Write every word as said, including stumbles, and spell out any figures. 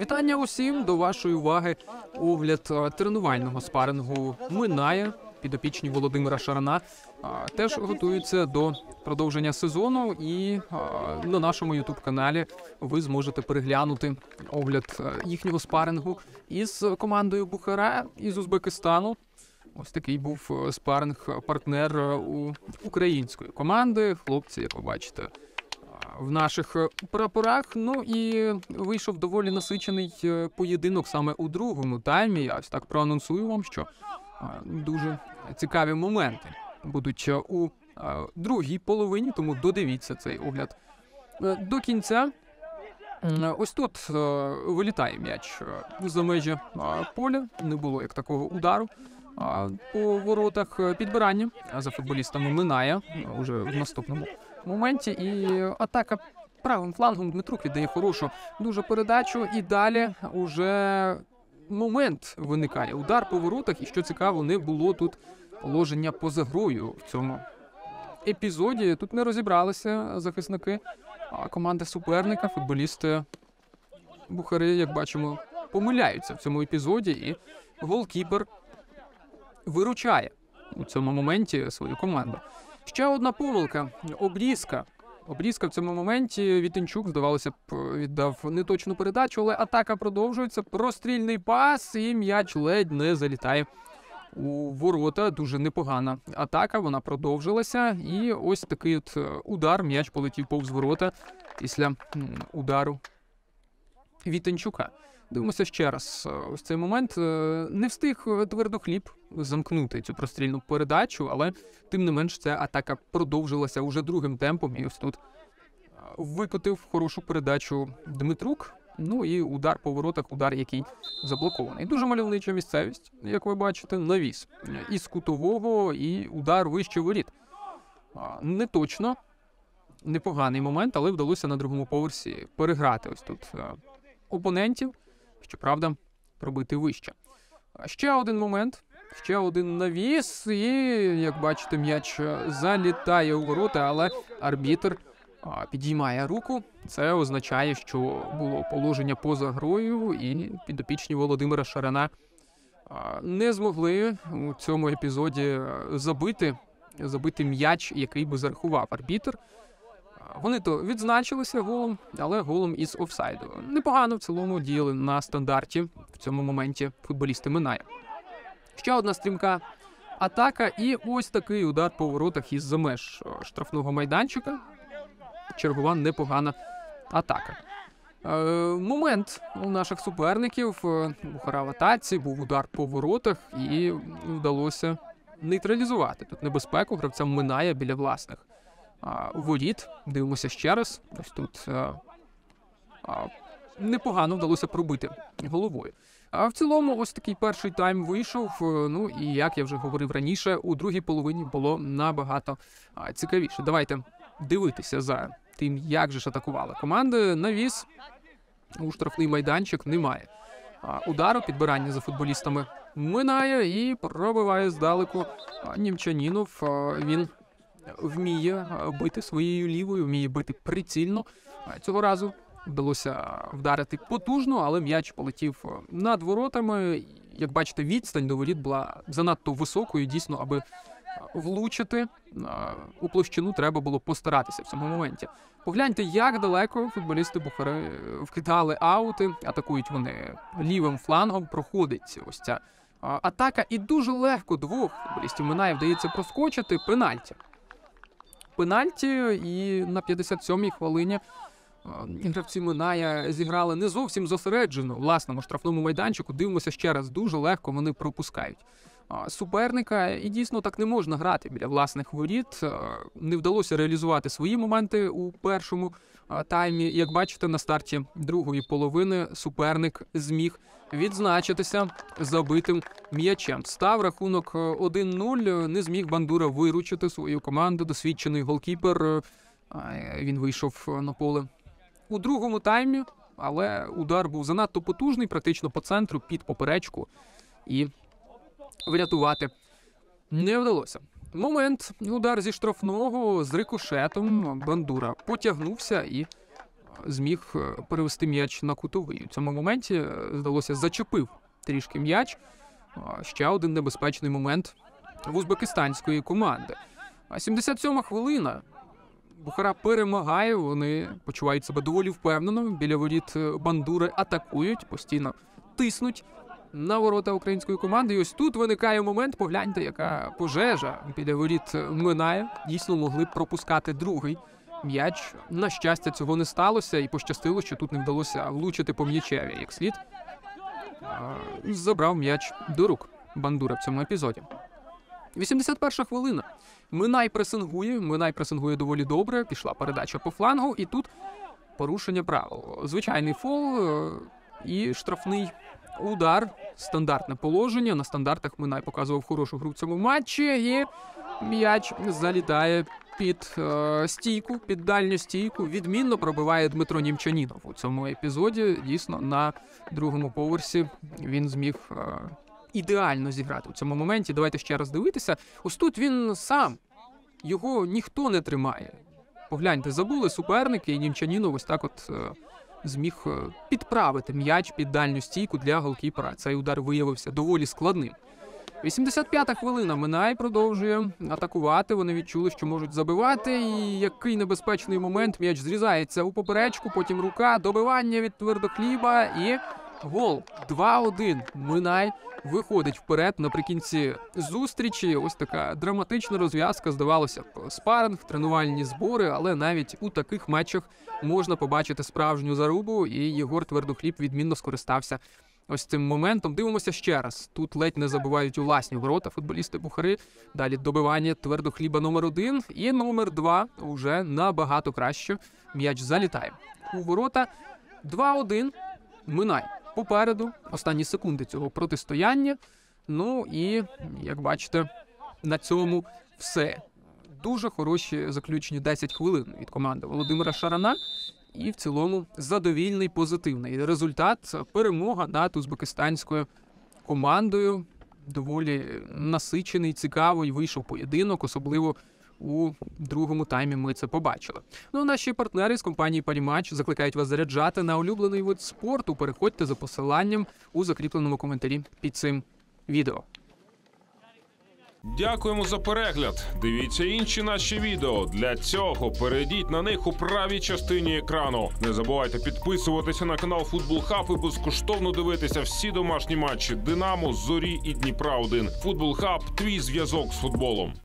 Вітання усім, до вашої уваги огляд е, тренувального спарингу минає. Підопічні Володимира Шарана а, теж готуються до продовження сезону, і а, на нашому ютуб-каналі ви зможете переглянути огляд а, їхнього спарингу із командою Бухара із Узбекистану. Ось такий був спаринг-партнер у української команди. Хлопці, як ви бачите, в наших прапорах. Ну і вийшов доволі насичений поєдинок саме у другому таймі. Я ось так проанонсую вам, що дуже цікаві моменти будуть у другій половині, тому додивіться цей огляд до кінця. Ось тут вилітає м'яч за межі поля, не було як такого удару по воротах. Підбирання за футболістами минає уже в наступному моменті, і атака правим флангом. Дмитрук віддає хорошу дуже передачу, і далі уже момент виникає. Удар по воротах, і що цікаво, не було тут положення поза грою в цьому епізоді. Тут не розібралися захисники команди суперника. Футболісти Бухари, як бачимо, помиляються в цьому епізоді, і голкіпер виручає у цьому моменті свою команду. Ще одна помилка. Обрізка. Обрізка в цьому моменті. Вітенчук, здавалося б, віддав неточну передачу, але атака продовжується. Прострільний пас, і м'яч ледь не залітає у ворота. Дуже непогана атака, вона продовжилася. І ось такий от удар. М'яч полетів повз ворота після удару Вітенчука. Дивимося ще раз. Ось цей момент. Не встиг Твердохліб замкнути цю прострільну передачу, але тим не менш ця атака продовжилася уже другим темпом. І ось тут викотив хорошу передачу Дмитрук. Ну і удар по воротах, удар, який заблокований. Дуже мальовнича місцевість, як ви бачите, навіс із кутового, і удар вище воріт. Не точно, непоганий момент, але вдалося на другому поверсі переграти ось тут опонентів, щоправда, пробити вище. Ще один момент, ще один навіс, і, як бачите, м'яч залітає у ворота, але арбітр а, підіймає руку. Це означає, що було положення поза грою, і підопічні Володимира Шарана а, не змогли у цьому епізоді забити, забити м'яч, який би зарахував арбітр. Вони то відзначилися голом, але голом із офсайду. Непогано в цілому діяли на стандарті в цьому моменті футболісти Минає. Ще одна стрімка атака, і ось такий удар по воротах із-за меж штрафного майданчика. Чергова непогана атака. Е, момент у наших суперників. Бухара в атаці, був удар по воротах, і вдалося нейтралізувати тут небезпеку гравцям Минає біля власних воріт. Дивимося ще раз. Ось тут а, а, непогано вдалося пробити головою. А в цілому ось такий перший тайм вийшов. Ну і, як я вже говорив раніше, у другій половині було набагато а, цікавіше. Давайте дивитися за тим, як же ж атакували команди. Навіс у штрафний майданчик немає. А, удару, підбирання за футболістами Минає, і пробиває здалеку а, Німчанінов. А, він вміє бити своєю лівою, вміє бити прицільно. Цього разу вдалося вдарити потужно, але м'яч полетів над воротами. Як бачите, відстань до воріт була занадто високою. Дійсно, аби влучити у площину, треба було постаратися в цьому моменті. Погляньте, як далеко футболісти Бухари вкидали аути. Атакують вони лівим флангом, проходить ось ця атака. І дуже легко двох футболістів Минає вдається проскочити. Пенальті. Пенальті, і на п'ятдесят сьомій хвилині гравці Минає зіграли не зовсім зосереджено в власному штрафному майданчику. Дивимося ще раз, дуже легко вони пропускають суперника, і дійсно так не можна грати біля власних воріт. Не вдалося реалізувати свої моменти у першому таймі. Як бачите, на старті другої половини суперник зміг відзначитися забитим м'ячем. Став рахунок один нуль, не зміг Бандура виручити свою команду. Досвідчений голкіпер, він вийшов на поле у другому таймі, але удар був занадто потужний, практично по центру, під поперечку, і врятувати не вдалося. Момент, удар зі штрафного з рикошетом. Бандура потягнувся і зміг перевести м'яч на кутовий. У цьому моменті, здалося, зачепив трішки м'яч. Ще один небезпечний момент в узбекистанської команди. А сімдесят сьома хвилина. Бухара перемагає, вони почувають себе доволі впевнено. Біля воріт Бандури атакують, постійно тиснуть на ворота української команди. І ось тут виникає момент, погляньте, яка пожежа біля воріт Минає. Дійсно могли б пропускати другий м'яч. На щастя, цього не сталося і пощастило, що тут не вдалося влучити по м'ячеві як слід. Забрав м'яч до рук Бандура в цьому епізоді. вісімдесят перша хвилина. Минай пресингує, Минай пресингує доволі добре, пішла передача по флангу, і тут порушення правил. Звичайний фол і штрафний удар, стандартне положення. На стандартах Минай показував хорошу гру в цьому матчі, і м'яч залітає під е, стійку, під дальню стійку. Відмінно пробиває Дмитро Німчанінов у цьому епізоді. Дійсно, на другому поверсі він зміг е, ідеально зіграти у цьому моменті. Давайте ще раз дивитися. Ось тут він сам. Його ніхто не тримає. Погляньте, забули суперники, і Німчанінов ось так от е, зміг е, підправити м'яч під дальню стійку для голкіпера. Цей удар виявився доволі складним. вісімдесят п'ята хвилина. Минай продовжує атакувати. Вони відчули, що можуть забивати. І який небезпечний момент. М'яч зрізається у поперечку, потім рука, добивання від Твердохліба і гол. два один. Минай виходить вперед наприкінці зустрічі. Ось така драматична розв'язка, здавалося б, спаринг, тренувальні збори, але навіть у таких матчах можна побачити справжню зарубу, і Єгор Твердохліб відмінно скористався ось цим моментом. Дивимося ще раз. Тут ледь не забивають у власні ворота футболісти Бухари. Далі добивання Твердохліба номер один. І номер два уже набагато краще. М'яч залітає у ворота. два один. Минай попереду. Останні секунди цього протистояння. Ну і, як бачите, на цьому все. Дуже хороші заключні десять хвилин від команди Володимира Шарана. І в цілому задовільний, позитивний результат. Перемога над узбекистанською командою. Доволі насичений, цікавий вийшов поєдинок, особливо у другому таймі ми це побачили. Ну а наші партнери з компанії Паріматч закликають вас заряджати на улюблений вид спорту. Переходьте за посиланням у закріпленому коментарі під цим відео. Дякуємо за перегляд. Дивіться інші наші відео. Для цього перейдіть на них у правій частині екрану. Не забувайте підписуватися на канал Футбол Хаб і безкоштовно дивитися всі домашні матчі Динамо, Зорі і Дніпра один. Футбол Хаб – твій зв'язок з футболом.